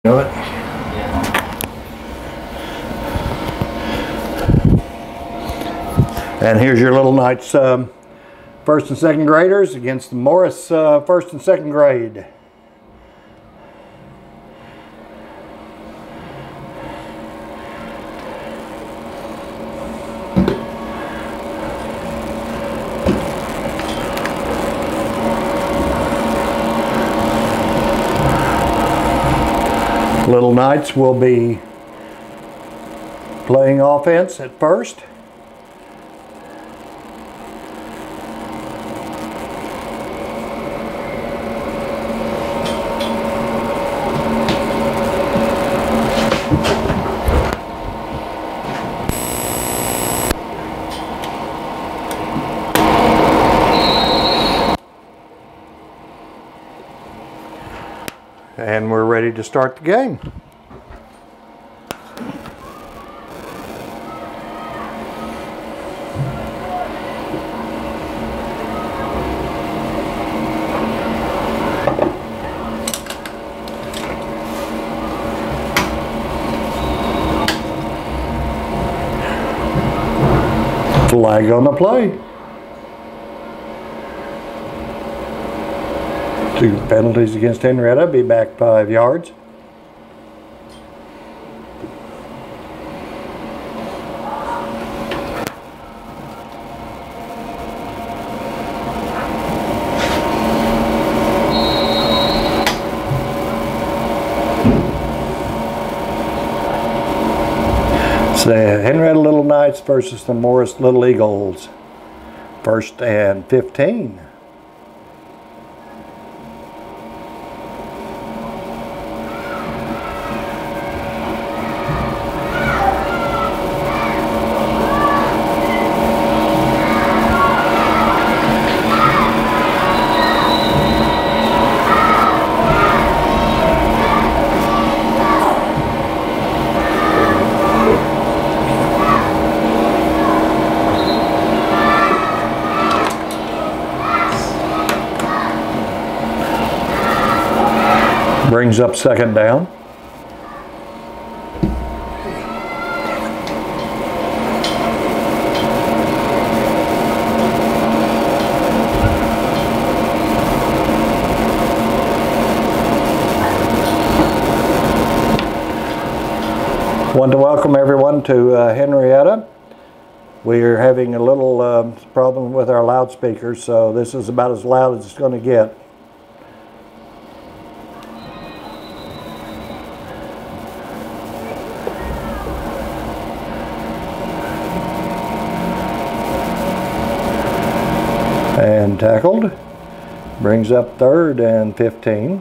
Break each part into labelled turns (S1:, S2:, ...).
S1: Know it? And here's your Little Knights first and second graders against the Morris first and second grade. Little Knights will be playing offense at first. And we're ready to start the game. Flag on the play. 2 penalties against Henrietta, be back 5 yards. It's the Henrietta Little Knights versus the Morris Little Eagles. 1st and 15. Brings up 2nd down. Want to welcome everyone to Henrietta. We are having a little problem with our loudspeakers, so this is about as loud as it's going to get. And tackled. Brings up 3rd and 15.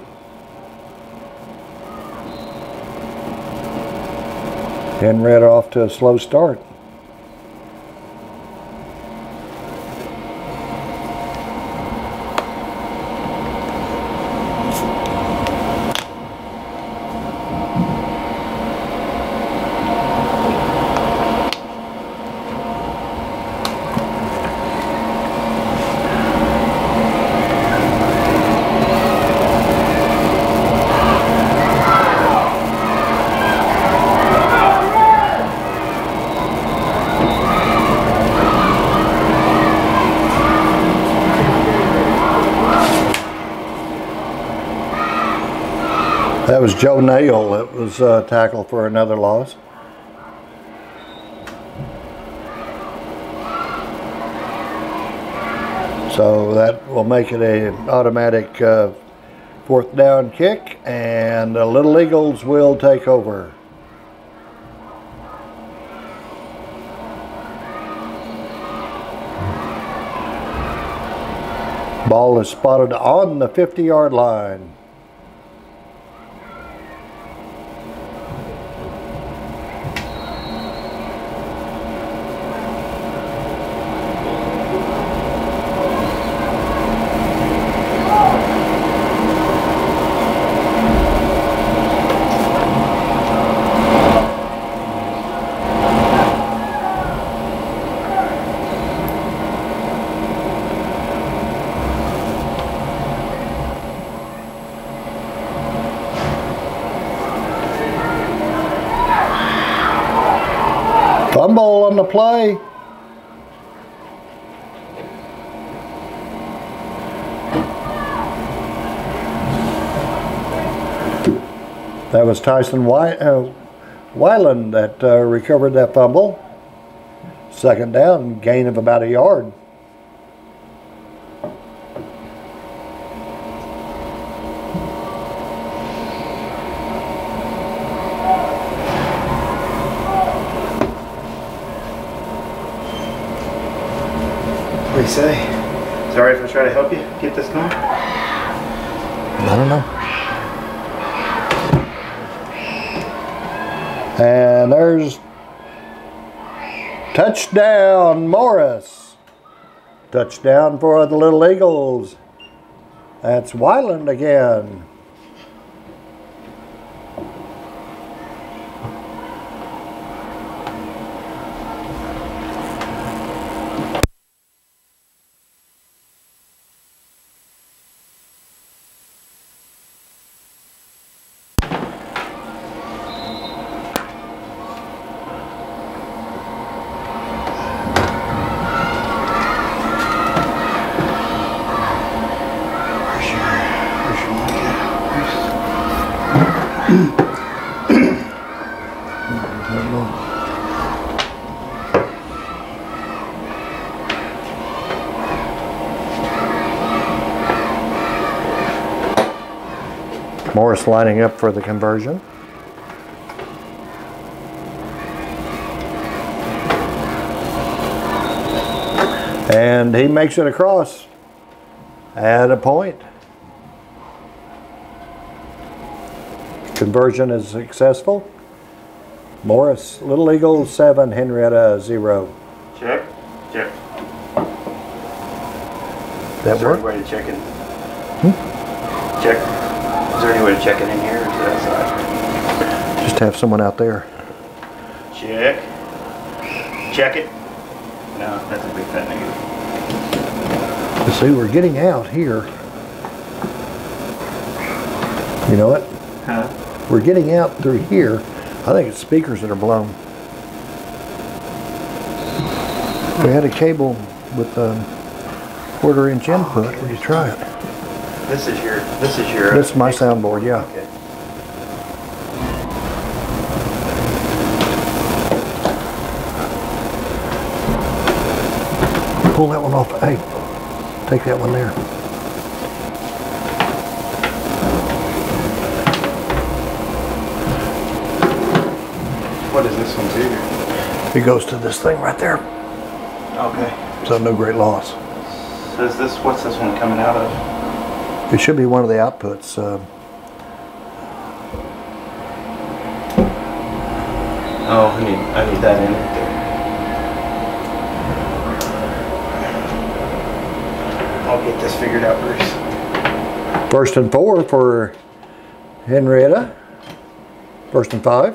S1: Henrietta off to a slow start. That was Joe Nail that was tackled for another loss. So that will make it an automatic 4th down kick, and the Little Eagles will take over. Ball is spotted on the 50-yard line. Fumble on the play. That was Tyson Weiland that recovered that fumble. Second down, gain of about a yard.
S2: What do you say? Is it alright if I try to help you get this going?
S1: I don't know. And there's touchdown, Morris. Touchdown for the Little Eagles. That's Weiland again. Morris lining up for the conversion. And he makes it across at a point. Conversion is successful. Morris, Little Eagles 7, Henrietta 0.
S2: Check. Check.
S1: That
S2: Is there any
S1: work?
S2: way to check it? Check. Is there any way to check it in here or is it outside?
S1: Just have someone out there.
S2: Check. Check it. No, that's a big fat negative.
S1: You see, we're getting out here. You know what?
S2: Huh?
S1: We're getting out through here. I think it's speakers that are blown. We had a cable with a 1/4-inch input. Would you try it?
S2: This is your.
S1: This is my soundboard, yeah.
S2: Okay.
S1: Pull that one off. Hey, take that one there.
S2: What does this one do?
S1: It goes to this thing right there.
S2: Okay.
S1: So no great loss.
S2: So is this, what's this one coming out of?
S1: It should be one of the outputs.
S2: Oh, I need that in right there. I'll get this figured out, Bruce.
S1: 1st and 4 for Henrietta. 1st and 5.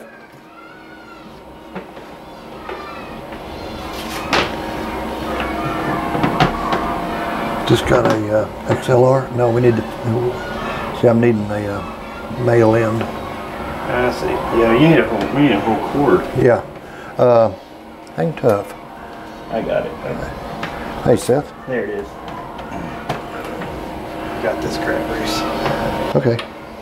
S1: Just got a XLR. No, we need to. See, I'm needing a male end.
S2: I see. Yeah, we need a whole cord.
S1: Yeah. Hang tough.
S2: I got it.
S1: Hey, Seth.
S2: There it is. Got this crap, Bruce.
S1: Okay.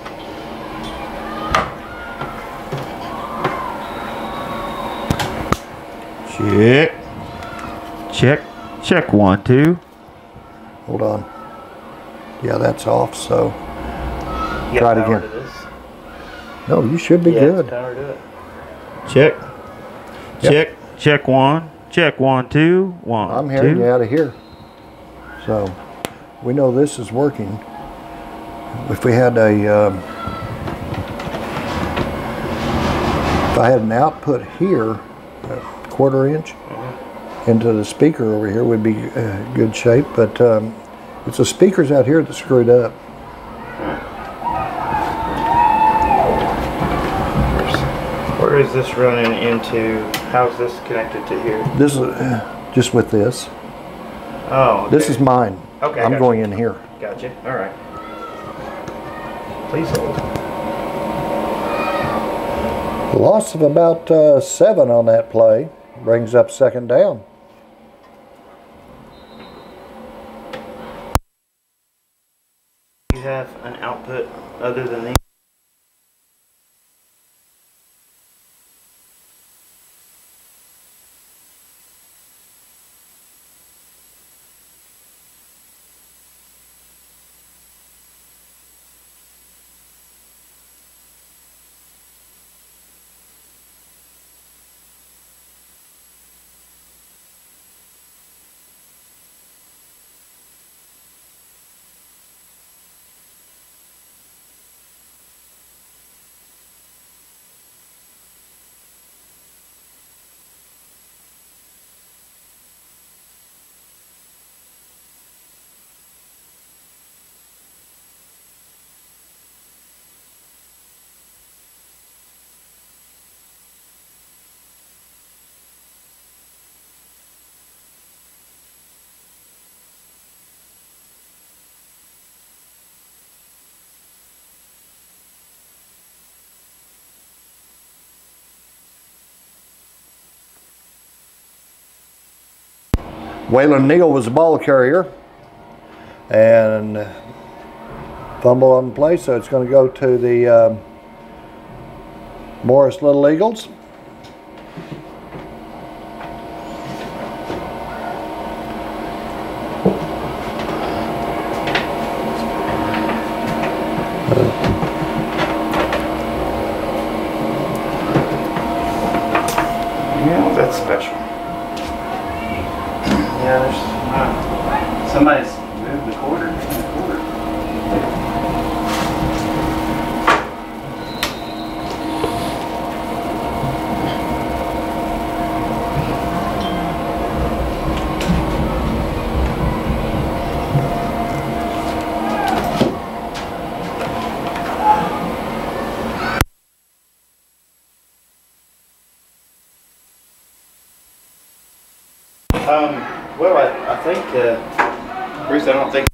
S2: Check. Check. Check 1, 2.
S1: Hold on. Yeah, that's off. So
S2: You
S1: try
S2: got
S1: it
S2: power
S1: again.
S2: to this?
S1: No, you should be good.
S2: Power to it. Check.
S1: Yep.
S2: Check. Check 1. Check 1, 2. 1.
S1: I'm hearing you out of here. So we know this is working. If we had a, if I had an output here, a 1/4-inch, into the speaker over here, would be good shape. But it's the speakers out here that screwed up.
S2: Where is this running into? How's this connected to here?
S1: This is just with this.
S2: Oh, okay.
S1: This is mine.
S2: Okay,
S1: I'm
S2: gotcha.
S1: going in here.
S2: Gotcha. All right. Please hold.
S1: Loss of about 7 on that play. Brings up second down.
S2: Do you have an output other than these?
S1: Waylon Neal was the ball carrier and fumble on the play, so it's going to go to the Morris Little Eagles.
S2: Yeah, that's special. Yeah, there's somebody's moved the quarter. Well, I think, Bruce, I don't think.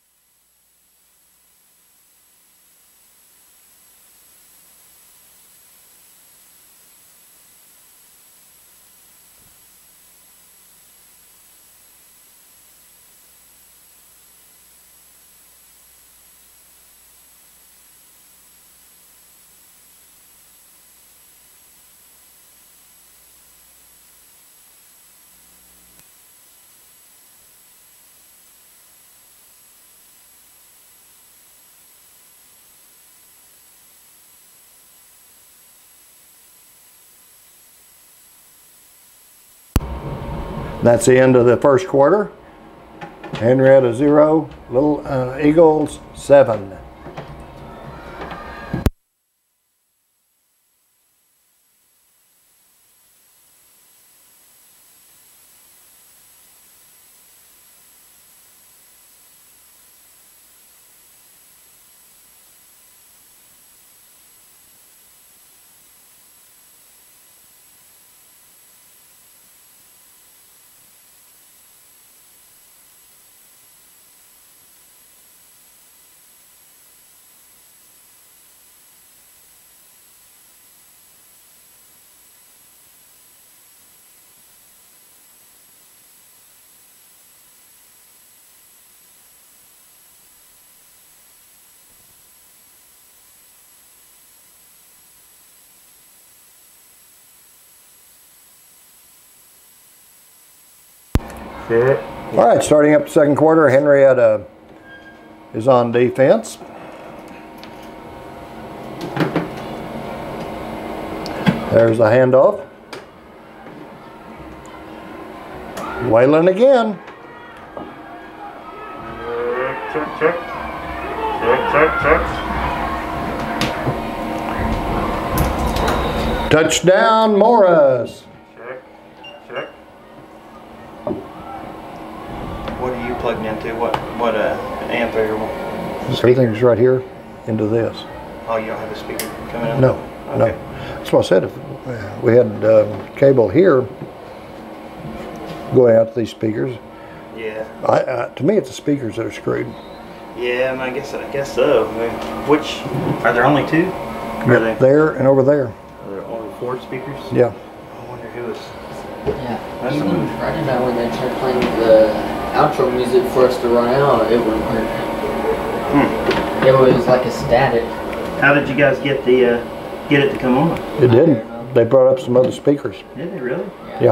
S1: That's the end of the first quarter. Henrietta 0, Little Eagles 7. All right, starting up the second quarter, Henrietta is on defense. There's the handoff. Waylon again. Check. Touchdown, Morris.
S2: Check. What are you plugged into? What amp or
S1: Everything's right here into this.
S2: Oh, you don't have a speaker coming out?
S1: No,
S2: okay.
S1: No. That's what I said. If we had cable here going out to these speakers.
S2: Yeah.
S1: To me, it's the speakers that are screwed.
S2: Yeah, I guess so. I mean, which are there only two?
S1: There and over there.
S2: Are there only 4 speakers?
S1: Yeah.
S2: I wonder who was
S3: Yeah.
S2: That's
S3: Even
S2: the-
S3: Friday night when they tried playing the outro music for us to run out, it wouldn't work. It was like a static.
S2: How did you guys get the get it to come on?
S1: It didn't. They brought up some other speakers.
S2: Did they really?
S1: Yeah.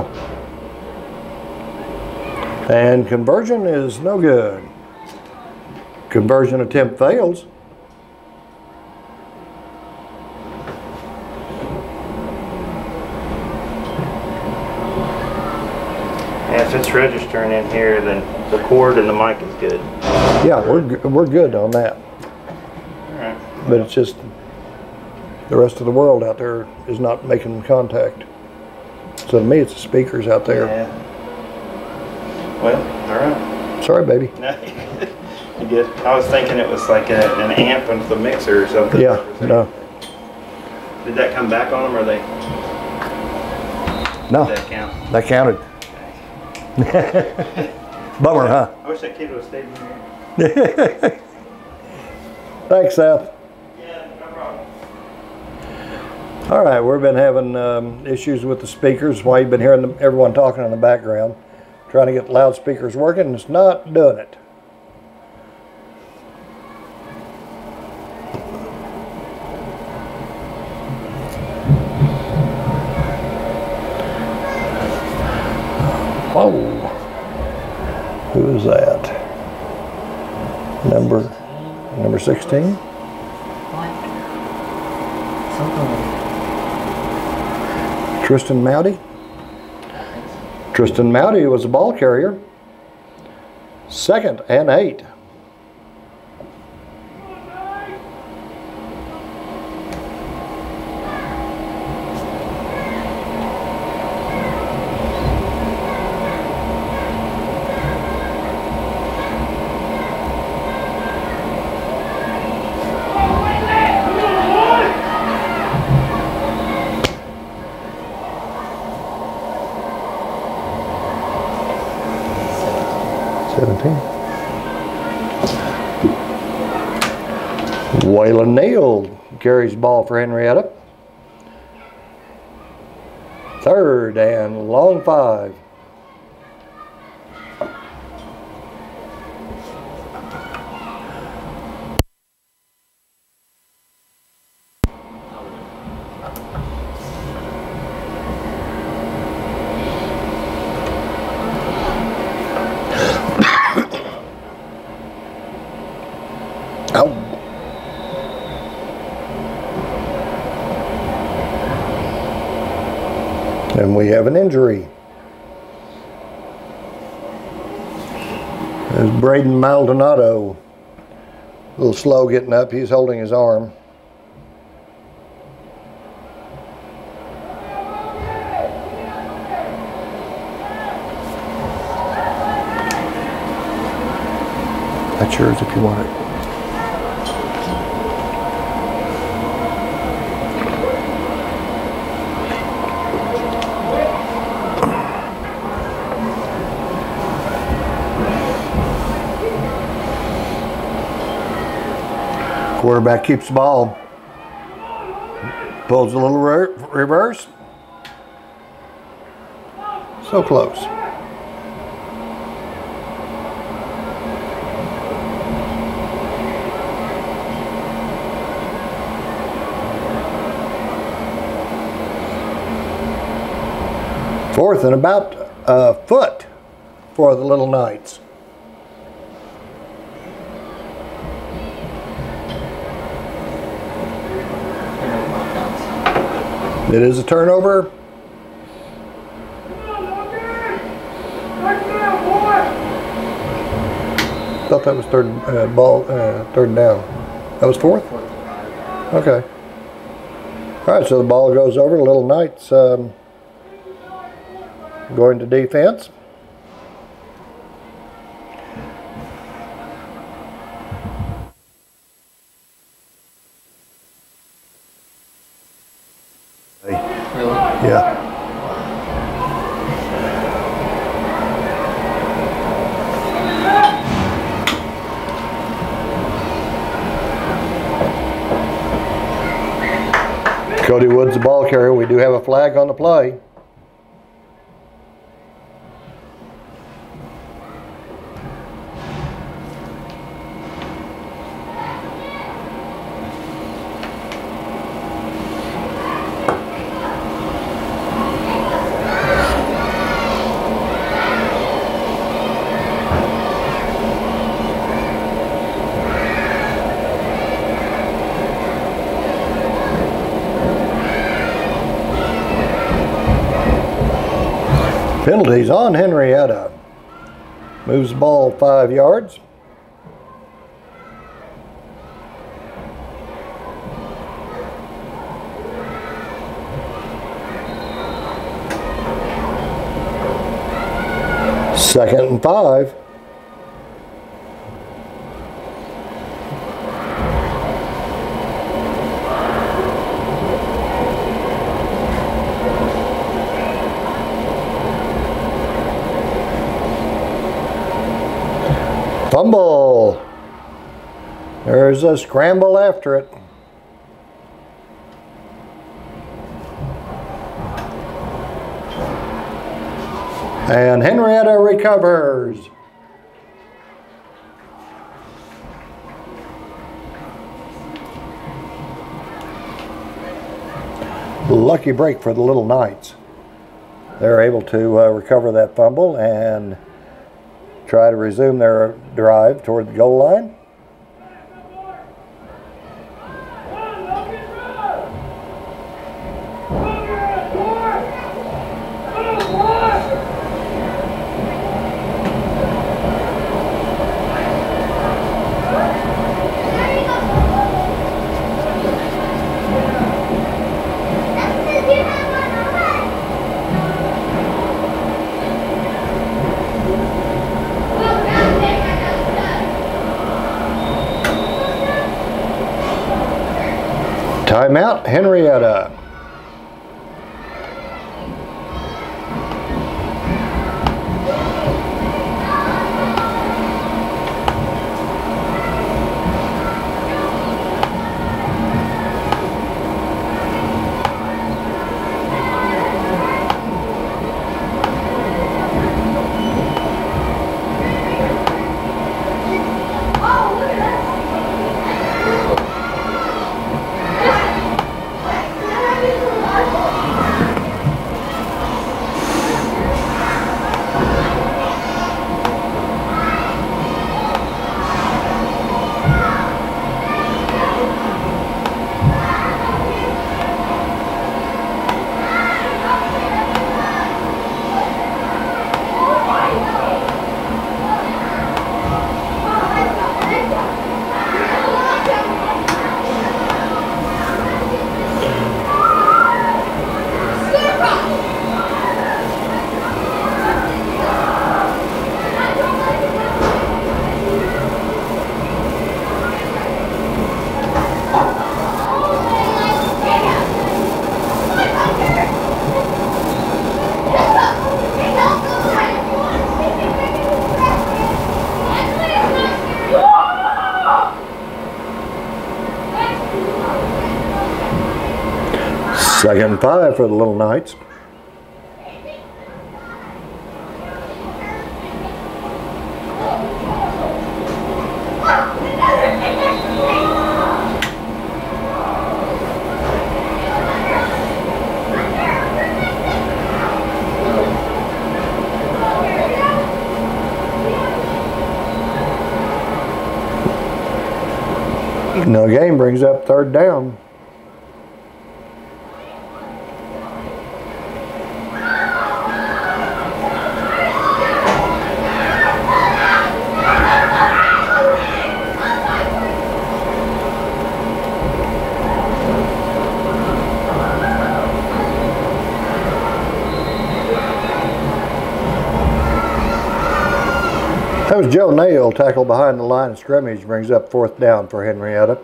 S1: And conversion is no good. Conversion attempt fails.
S2: Yeah, if it's registering in here, then the cord and the mic is good.
S1: Yeah, we're good on that.
S2: All right.
S1: But it's just the rest of the world out there is not making contact. So to me, it's the speakers out there.
S2: Yeah. Well, all right.
S1: Sorry, baby.
S2: No, you good. I was thinking it was like an amp and the mixer or something.
S1: Yeah, no.
S2: Did that come back on them, or they?
S1: No,
S2: Did that count?
S1: that counted. Bummer, huh?
S2: I wish that kid would have stayed in here.
S1: Thanks, Seth.
S2: Yeah, no problem.
S1: All right, we've been having issues with the speakers. Why you've been hearing everyone talking in the background, trying to get loudspeakers working, and it's not doing it. Whoa, who is that? Number 16?
S3: Something like
S1: Tristan Mowdy. Tristan Mowdy was a ball carrier. 2nd and 8. Waylon Neal carries the ball for Henrietta. 3rd and long 5. Ow. And we have an injury. There's Braden Maldonado. A little slow getting up. He's holding his arm. That's yours if you want it. Quarterback keeps the ball. Pulls a little reverse. So close. Fourth and about a foot for the Little Knights. It is a turnover. Thought that was third down. That was 4th? Okay. All right, so the ball goes over. The Little Knights going to defense. Yeah. Cody Woods, the ball carrier. We do have a flag on the play. Penalties on Henrietta. Moves the ball 5 yards. Second and 5. Fumble. There's a scramble after it. And Henrietta recovers. Lucky break for the Little Knights. They're able to recover that fumble and try to resume their drive toward the goal line. Timeout, Henrietta. Second and 5 for the Little Knights. No game brings up third down. That was Joe Nail, tackle behind the line of scrimmage, brings up fourth down for Henrietta.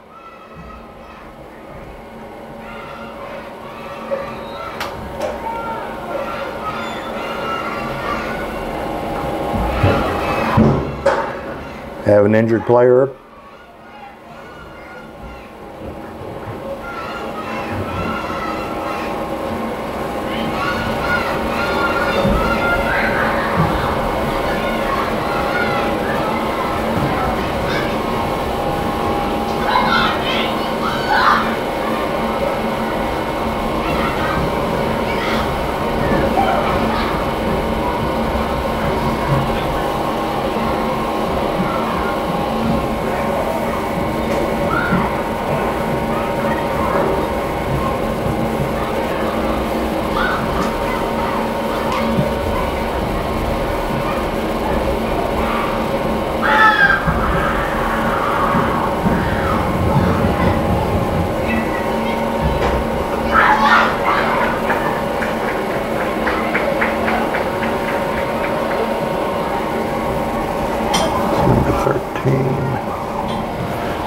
S1: Have an injured player.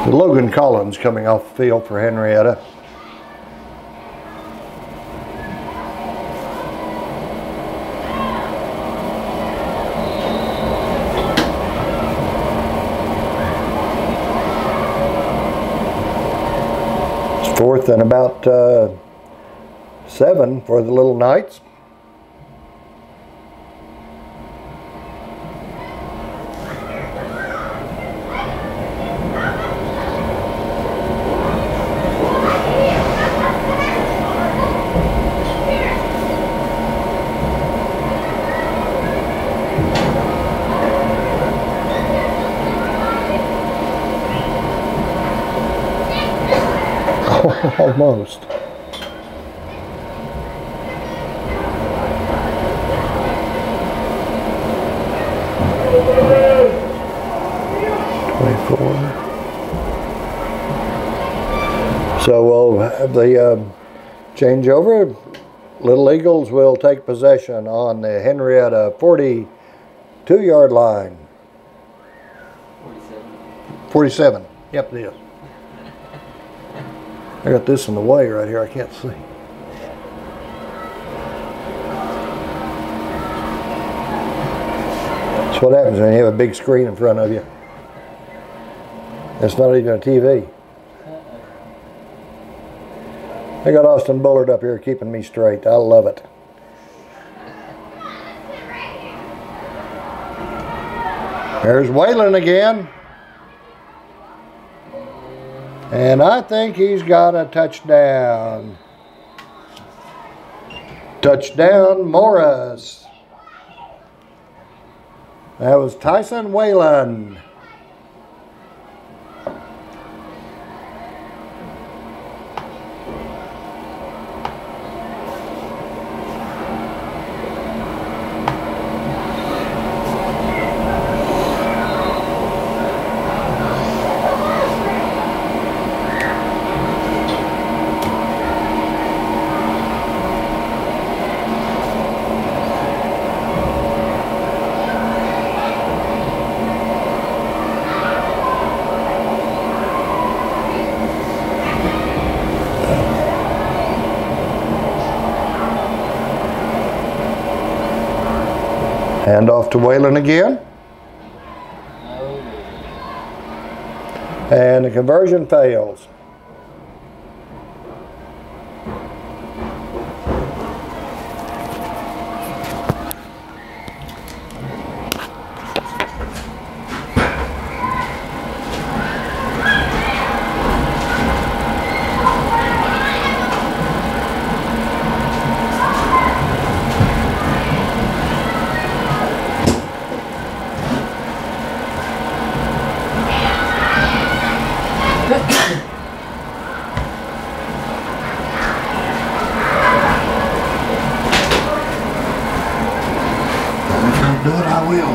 S1: Logan Collins coming off the field for Henrietta. It's 4th and about 7 for the Little Knights. Almost. So we'll have the changeover. Little Eagles will take possession on the Henrietta 42-yard line. 47. Yep, it is. I got this in the way right here. I can't see. That's what happens when you have a big screen in front of you. It's not even a TV. I got Austin Bullard up here keeping me straight. I love it. There's Waylon again. And I think he's got a touchdown. Touchdown, Morris. That was Tyson Whalen. Hand off to Waylon again. And the conversion fails. Do it, I will.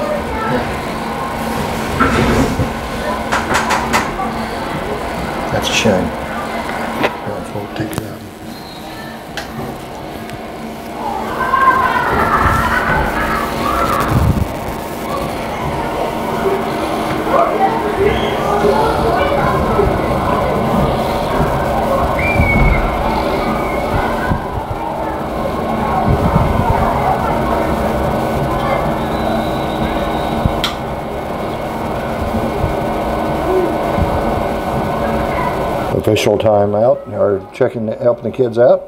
S1: That's a shame. We'll take it out. Official timeout, or helping the kids out.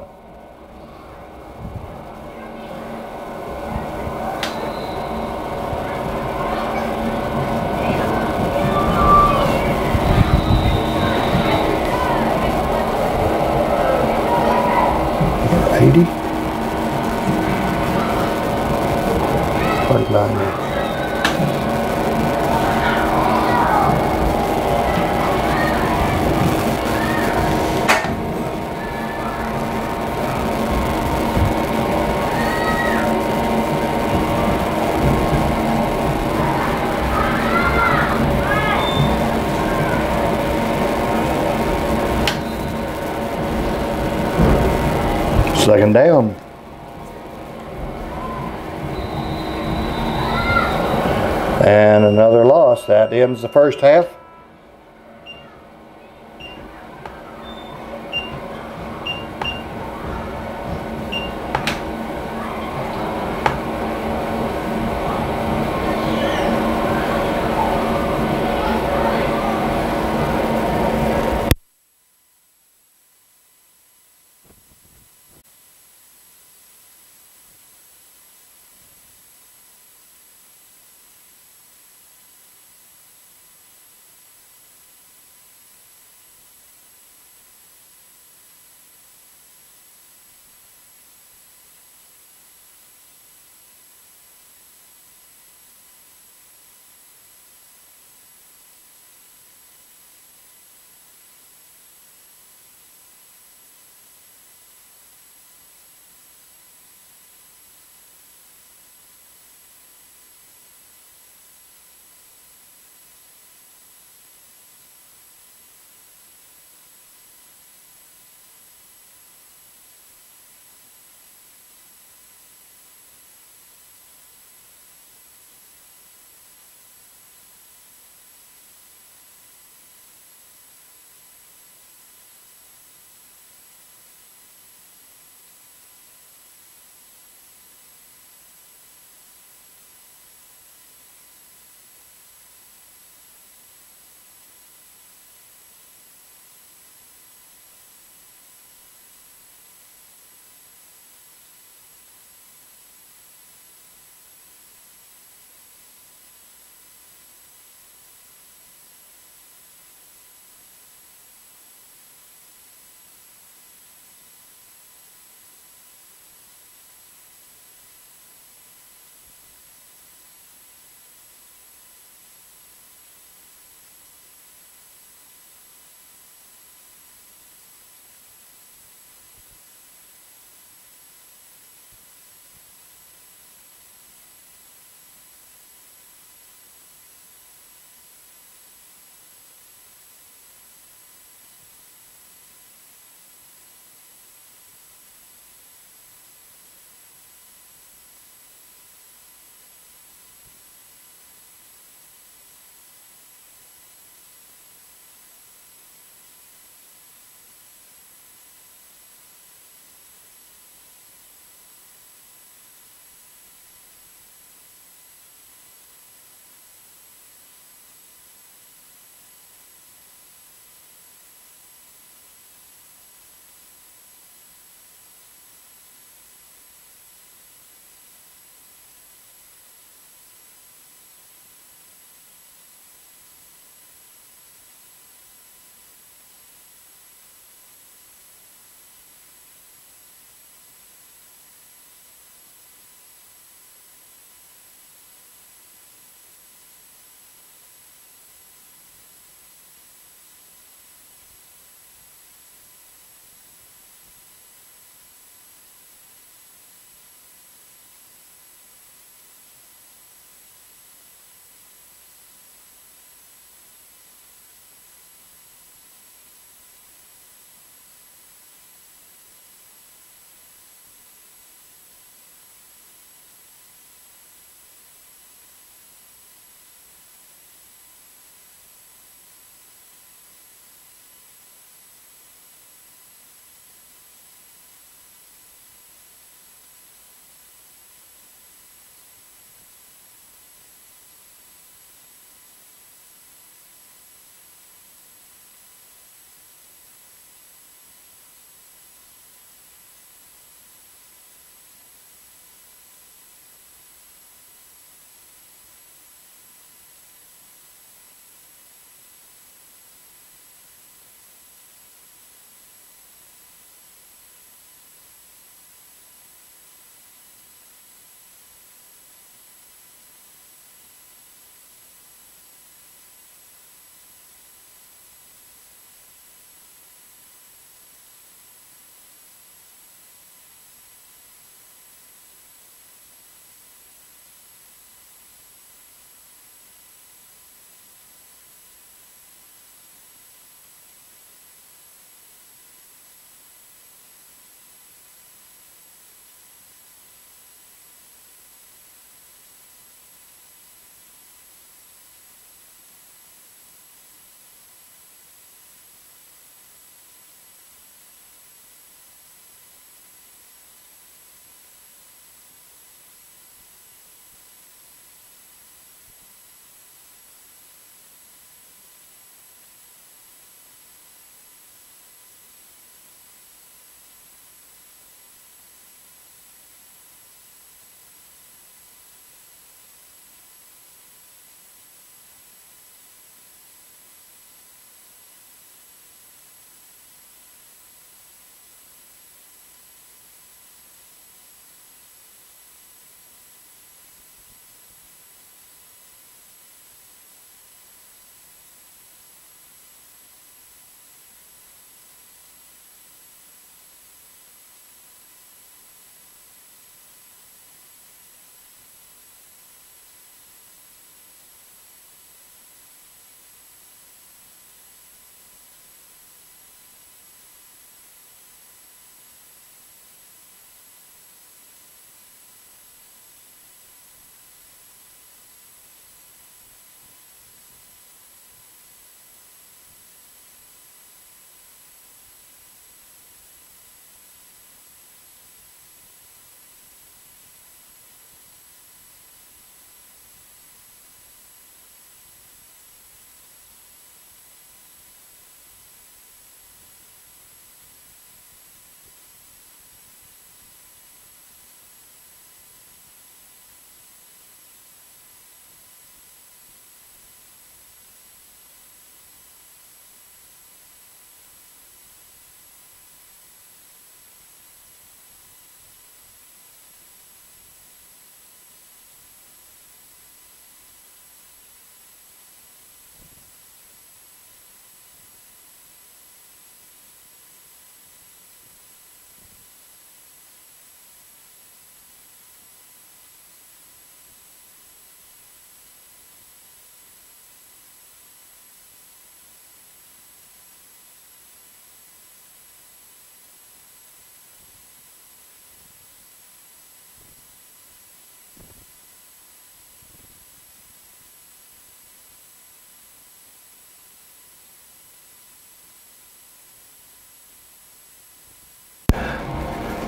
S1: Second down. And another loss. That ends the first half.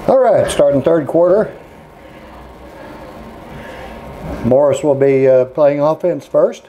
S1: All right, starting third quarter. Morris will be playing offense first.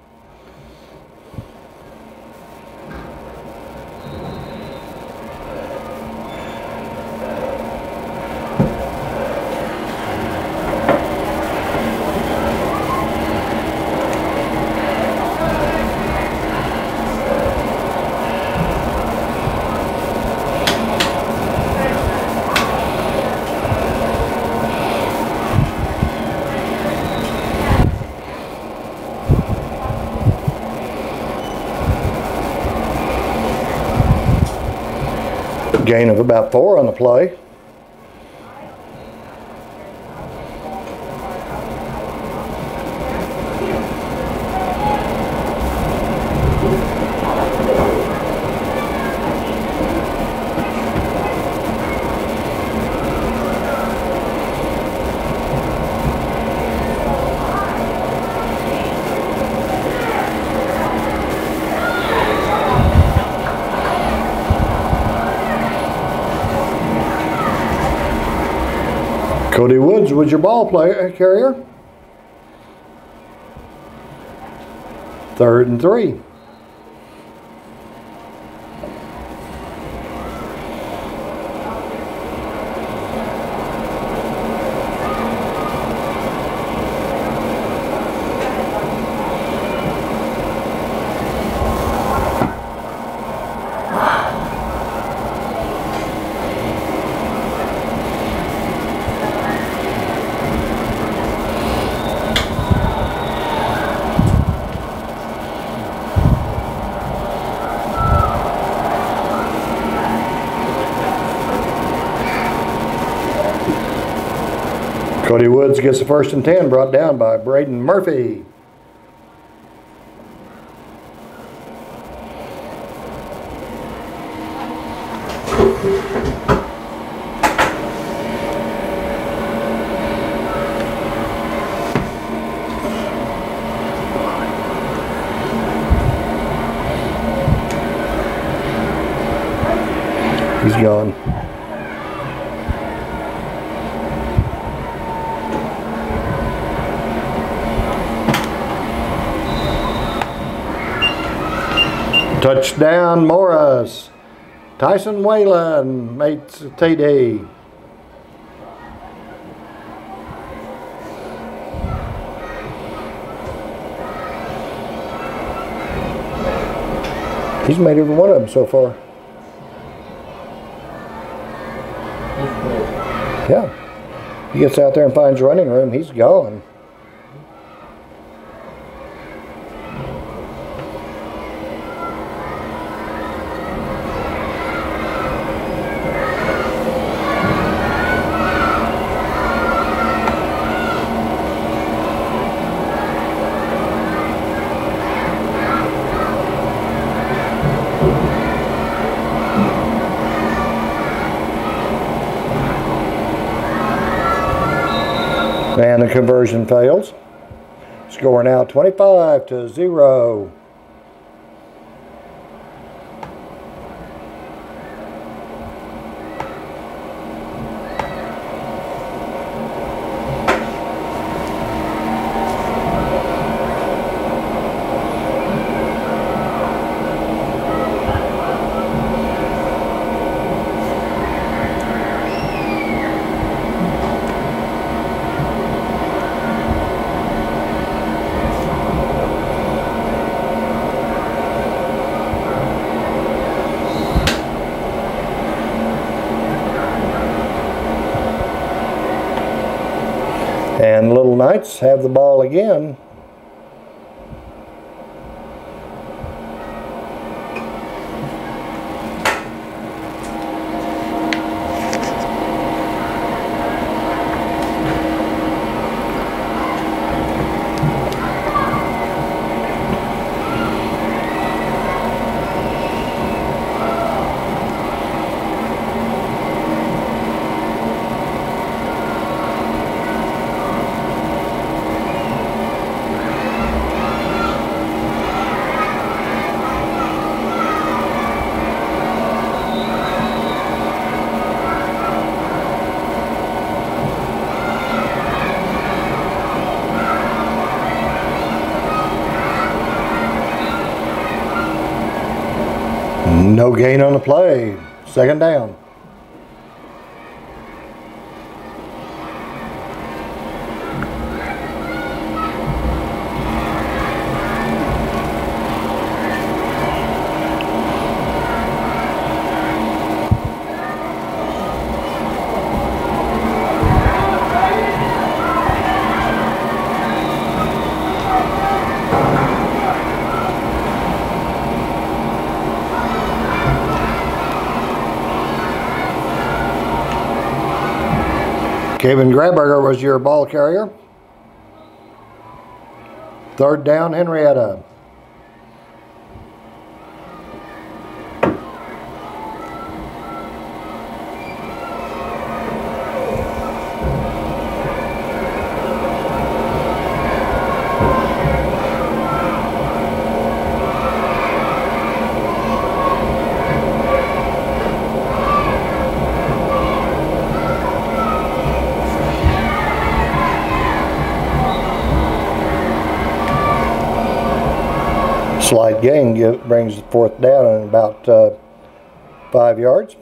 S1: Gain of about 4 on the play. Cody Woods was your ball player carrier. 3rd and 3. Cody Woods gets the 1st and 10, brought down by Braden Murphy. He's gone. Touchdown Morris. Tyson Whalen makes a TD. He's made every one of them so far. Yeah. He gets out there and finds running room, he's gone. And the conversion fails. Score now 25-0. And Little Knights have the ball again. No gain on the play. Second down. Kevin Graberger was your ball carrier. Third down, Henrietta. Slight gain brings the fourth down in about 5 yards.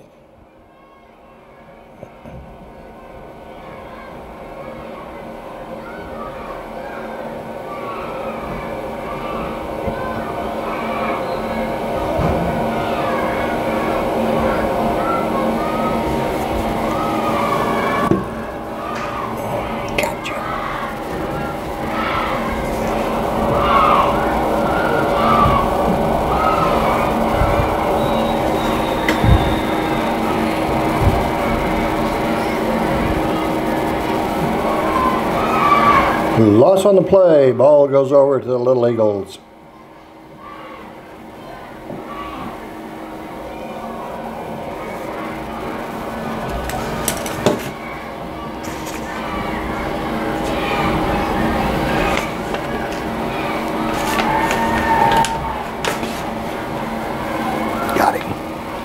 S1: Loss on the play. Ball goes over to the Little Eagles. Got him.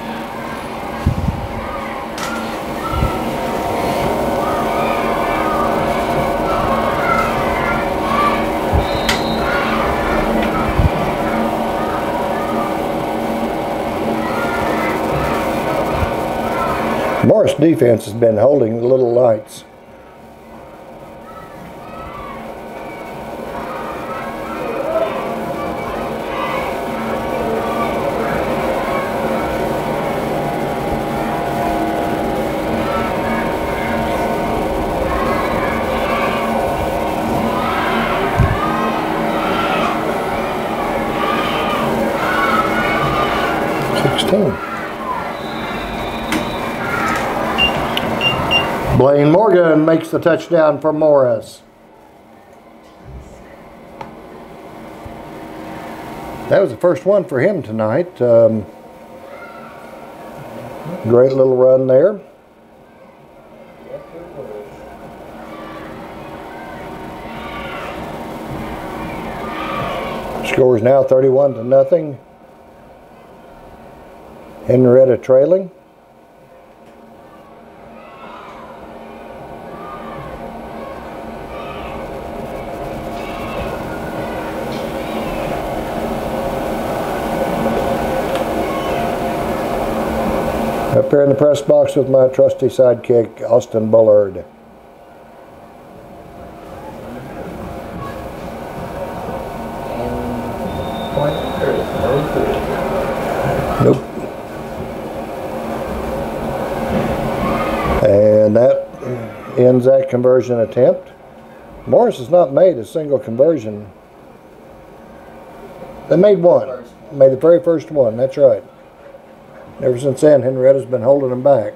S1: Morris defense has been holding the Little Lights. Blaine Morgan makes the touchdown for Morris. That was the first one for him tonight. Great little run there. Score is now 31-0. Henrietta trailing. Up here in the press box with my trusty sidekick, Austin Bullard. Nope. And that ends that conversion attempt. Morris has not made a single conversion. They made one. Made the very first one, that's right. Ever since then, Henrietta's been holding them back.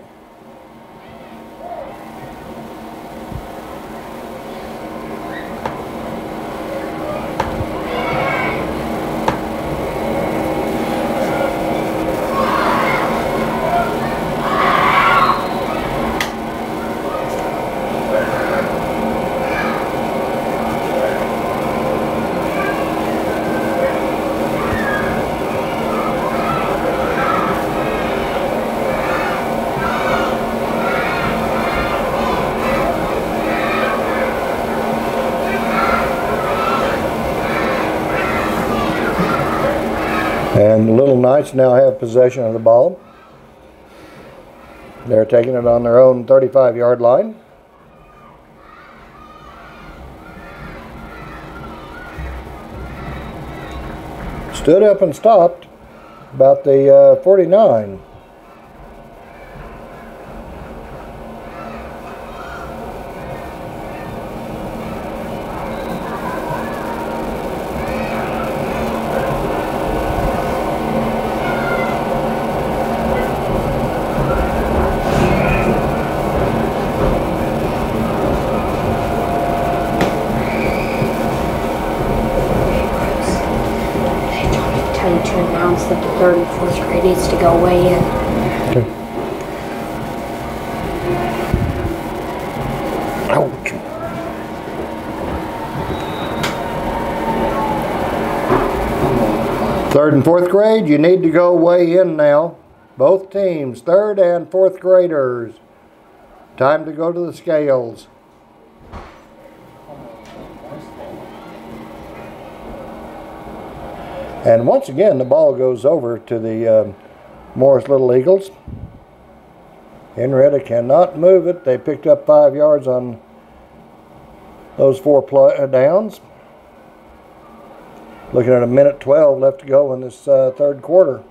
S1: And the Little Knights now have possession of the ball. They're taking it on their own 35-yard line. Stood up and stopped about the 49.
S4: To announce that the third and fourth grade needs to go away in.
S1: Okay. Ouch. Third and fourth grade, you need to go way in now. Both teams, third and fourth graders. Time to go to the scales. And once again, the ball goes over to the Morris Little Eagles. Henrietta cannot move it. They picked up 5 yards on those 4 downs. Looking at 1:12 left to go in this third quarter.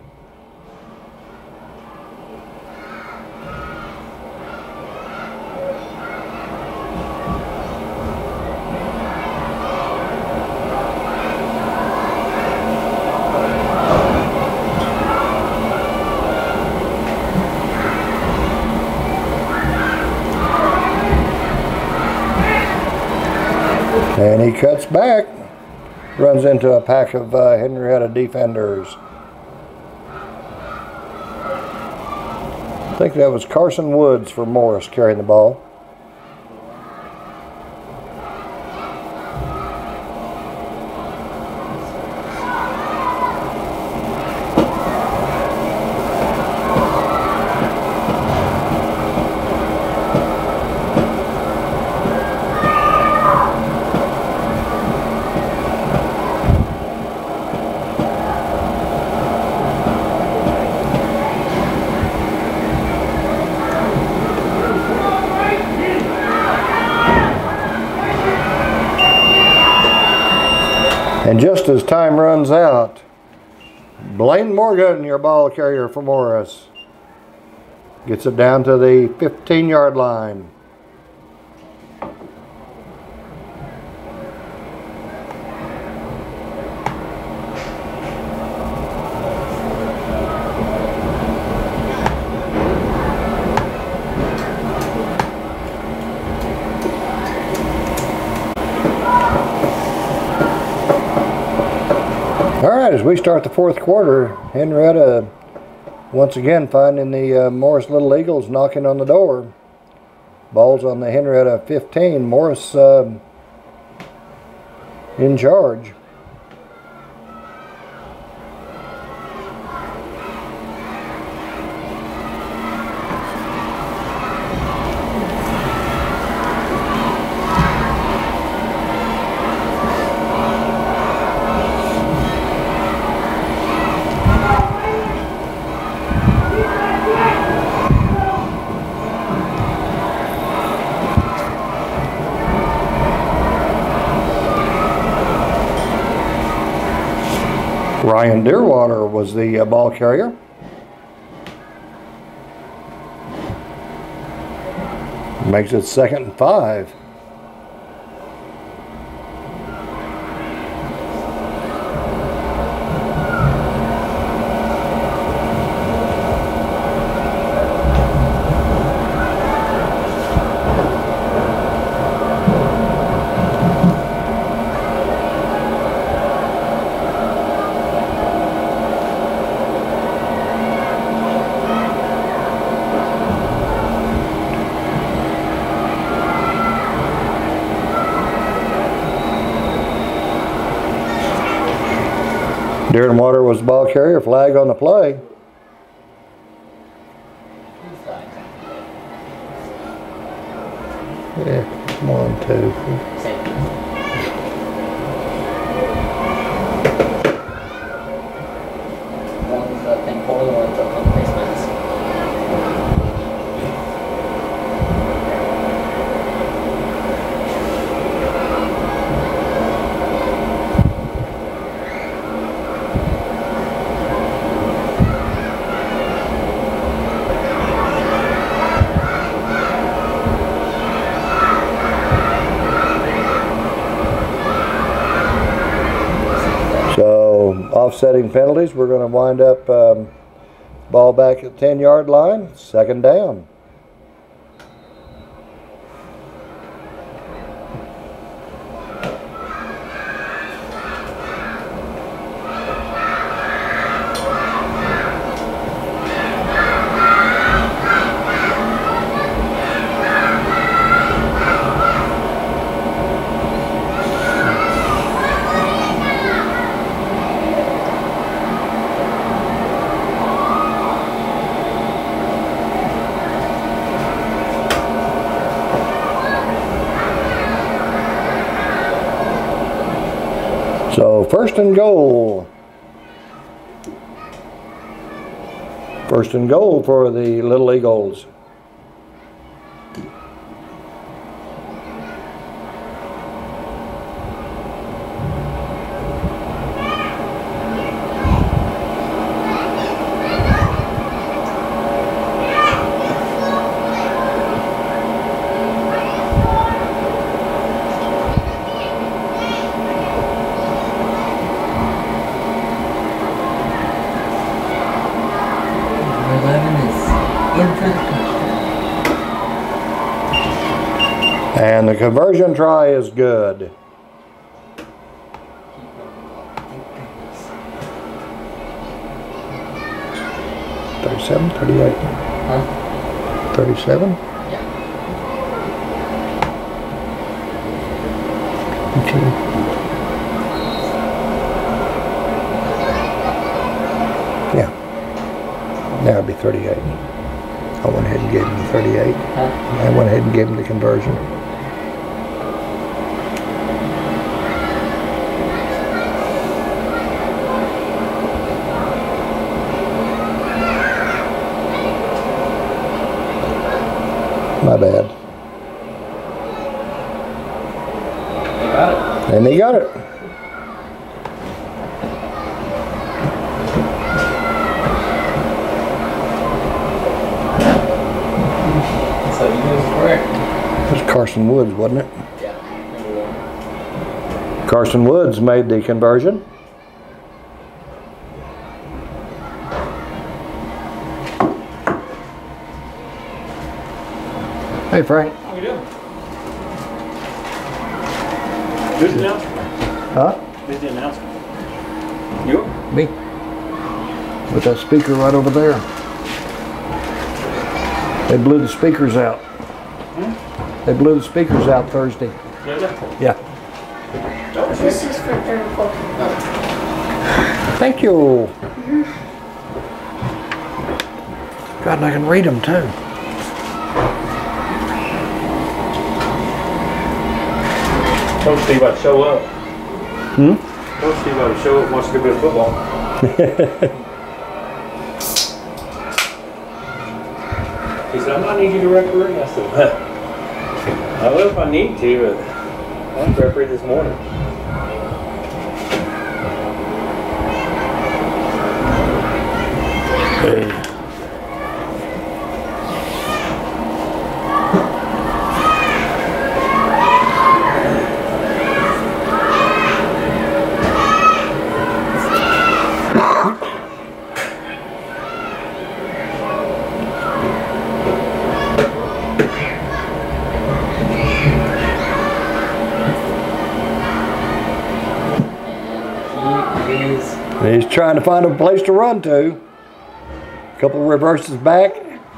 S1: And he cuts back, runs into a pack of Henrietta defenders. I think that was Carson Woods for Morris carrying the ball. And just as time runs out, Blaine Morgan, your ball carrier for Morris, gets it down to the 15-yard line. All right, as we start the fourth quarter, Henrietta once again finding the Morris Little Eagles knocking on the door. Ball's on the Henrietta 15. Morris in charge. Ryan Deerwater was the ball carrier. Makes it 2nd and 5. Deerwater was the ball carrier. Flag on the play. Yeah, 1, 2. Offsetting penalties, we're going to wind up ball back at the 10-yard line, 2nd down. So 1st and goal. 1st and goal for the Little Eagles. And the conversion try is good. 37, 38.
S3: Huh?
S1: 37?
S3: Yeah.
S1: Okay. Yeah. Now it'd be 38. I went ahead and gave him the 38.
S3: Huh?
S1: I went ahead and gave him the conversion. My bad.
S3: You got it.
S1: And he got it.
S3: So you was correct.
S1: It was Carson Woods, wasn't it?
S3: Yeah. Number 1.
S1: Carson Woods made the conversion. Hey, Frank.
S2: How you doing? Who's the announcer?
S1: Huh?
S2: Who's the announcer? You?
S1: Me. With that speaker right over there. They blew the speakers out. They blew the speakers out Thursday. Yeah.
S4: This is for 3rd and 4th.
S1: Thank you. God, and I can read them too.
S2: Coach Steve about to show up.
S1: Hmm?
S2: Coach Steve about to show up, wants to go play football. He said, I might need you to referee. I said, I will if I need to, but I was referee this morning.
S1: Hey. He's trying to find a place to run to. A couple of reverses back.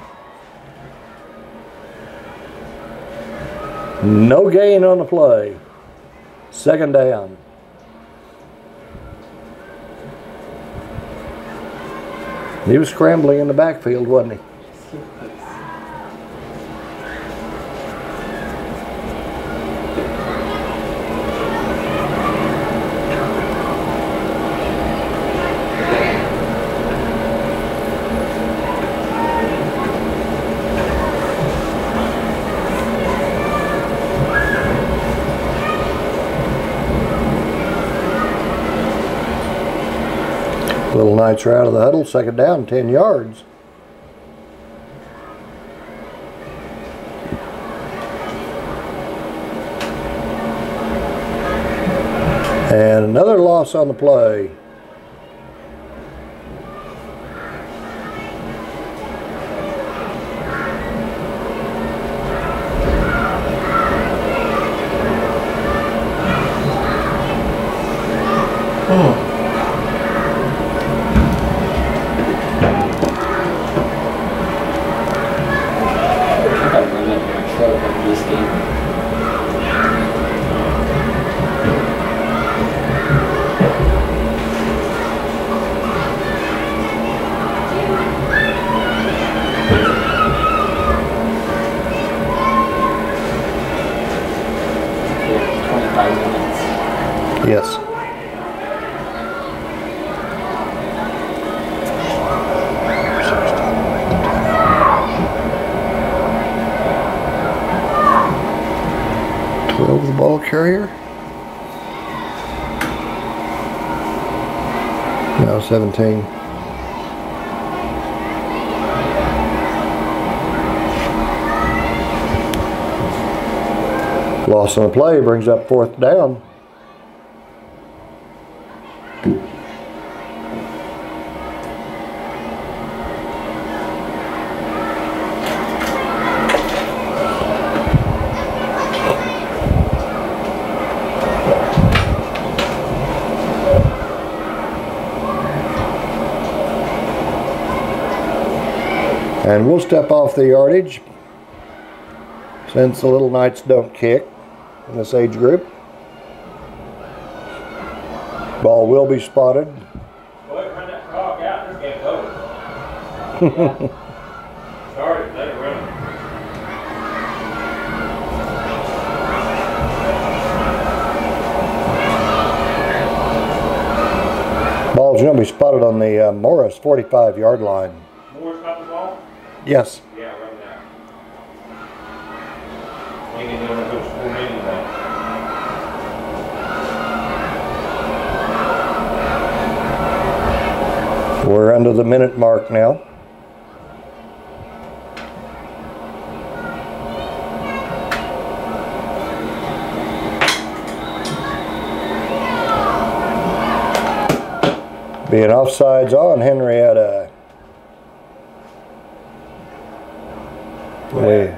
S1: No gain on the play. 2nd down. He was scrambling in the backfield, wasn't he? Little Knights are out of the huddle, 2nd down, 10 yards. And another loss on the play.
S3: I got a limit in my truck on this game. Yeah, 25 minutes.
S1: Yes. The ball carrier. No, 17. Loss on the play brings up 4th down. And we'll step off the yardage since the Little Knights don't kick in this age group. Ball will be spotted.
S2: Go ahead and run that clock out. This game's over. Start it. Let it run.
S1: Ball's going to be spotted on the Morris 45-yard line.
S2: Moore's got the ball?
S1: Yes.
S2: Yeah, run that. Ain't gonna do another 4 minutes now.
S1: We're under the minute mark now. Being offsides on Henrietta.
S2: Get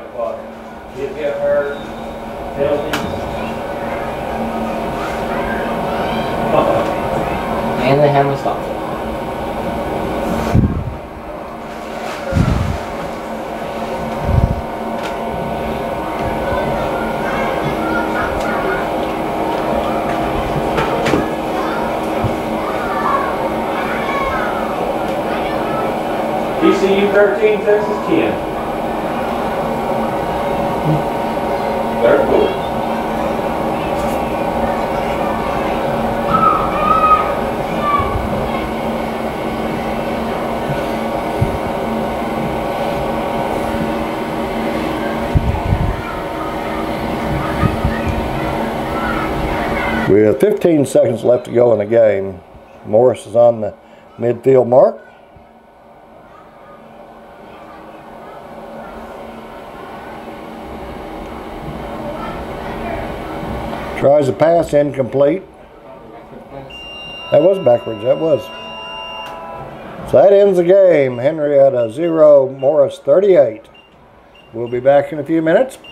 S2: her penalty.
S3: And they have me stopped.
S2: TCU 13, Texas 10. Third quarter.
S1: We have 15 seconds left to go in the game. Morris is on the midfield mark. Tries a pass, incomplete. That was backwards, that was. So that ends the game. Henrietta 0, Morris 38. We'll be back in a few minutes.